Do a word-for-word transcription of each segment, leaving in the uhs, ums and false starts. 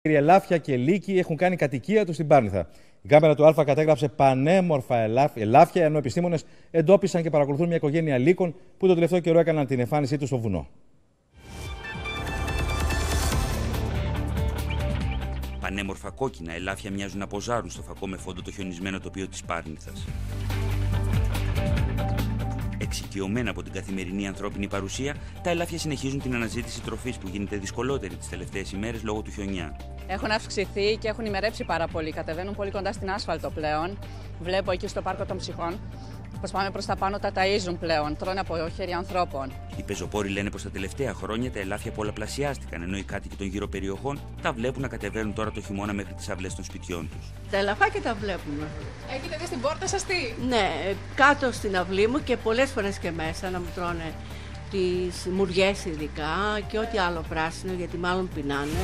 Οι ελάφια και λύκοι έχουν κάνει κατοικία του στην Πάρνηθα. Η κάμερα του Α κατέγραψε πανέμορφα ελάφια, ενώ επιστήμονες εντόπισαν και παρακολουθούν μια οικογένεια λύκων που τον τελευταίο καιρό έκαναν την εμφάνισή του στο βουνό. Πανέμορφα κόκκινα ελάφια μοιάζουν να ποζάρουν στο φακό με φόντο το χιονισμένο τοπίο της Πάρνηθας. Εξοικειωμένα από την καθημερινή ανθρώπινη παρουσία, τα ελάφια συνεχίζουν την αναζήτηση τροφής που γίνεται δυσκολότερη τις τελευταίες ημέρες λόγω του χιονιά. Έχουν αυξηθεί και έχουν ημερέψει πάρα πολύ. Κατεβαίνουν πολύ κοντά στην άσφαλτο πλέον. Βλέπω εκεί στο πάρκο των ψυχών πως πάμε προς τα πάνω, τα ταΐζουν πλέον. Τρώνε από χέρια ανθρώπων. Οι πεζοπόροι λένε πως τα τελευταία χρόνια τα ελάφια πολλαπλασιάστηκαν, ενώ οι κάτοικοι των γύρω περιοχών τα βλέπουν να κατεβαίνουν τώρα το χειμώνα μέχρι τις αυλές των σπιτιών τους. Τα ελαφάκια τα βλέπουμε. Έχετε δει στην πόρτα σας τι? Ναι, κάτω στην αυλή μου και πολλές φορές και μέσα να μου τρώνε τις μουριές ειδικά και ό,τι άλλο πράσινο, γιατί μάλλον πεινάνε.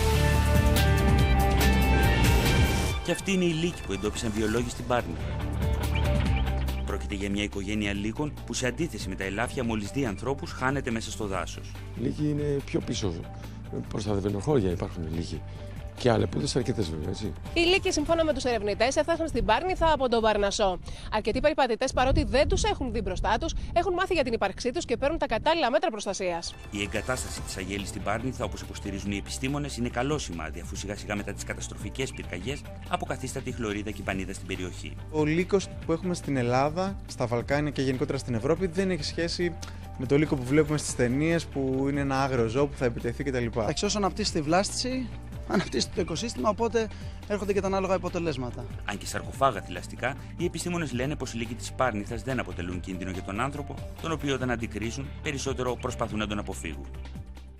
Και αυτοί είναι οι λύκοι που εντόπισαν βιολόγοι στην Πάρνηθα. Πρόκειται για μια οικογένεια λύκων που, σε αντίθεση με τα ελάφια, μόλις δει ανθρώπους, χάνεται μέσα στο δάσος. Οι λύκοι είναι πιο πίσω. Προστατευμένο χώρια υπάρχουν οι λύκοι. Και αλεπούδες αρκετές βέβαια, έτσι. Οι λύκοι, σύμφωνα με τους ερευνητές, έφτασαν στην Πάρνηθα από τον Παρνασσό. Αρκετοί περιπατητές, παρότι δεν τους έχουν δει μπροστά τους, έχουν μάθει για την ύπαρξή τους και παίρνουν τα κατάλληλα μέτρα προστασίας. Η εγκατάσταση της Αγέλης στην Πάρνηθα, όπως υποστηρίζουν οι επιστήμονες, είναι καλό σημάδι, αφού σιγά σιγά μετά τις καταστροφικές πυρκαγιές αποκαθίσταται η χλωρίδα και η πανίδα στην περιοχή. Ο λύκος που έχουμε στην Ελλάδα, στα Βαλκάνια και γενικότερα στην Ευρώπη δεν έχει σχέση με το λύκο που βλέπουμε στις ταινίες, που είναι ένα άγριο ζώο που θα επιτεθεί κτλ. Εξ όσων αναπτύσσει τη βλάστηση, αναπτύσσεται το οικοσύστημα, οπότε έρχονται και τα ανάλογα αποτελέσματα. Αν και σαρκοφάγα θηλαστικά, οι επιστήμονες λένε πως οι λύκοι της Πάρνηθας δεν αποτελούν κίνδυνο για τον άνθρωπο, τον οποίο όταν αντικρίζουν περισσότερο προσπαθούν να τον αποφύγουν.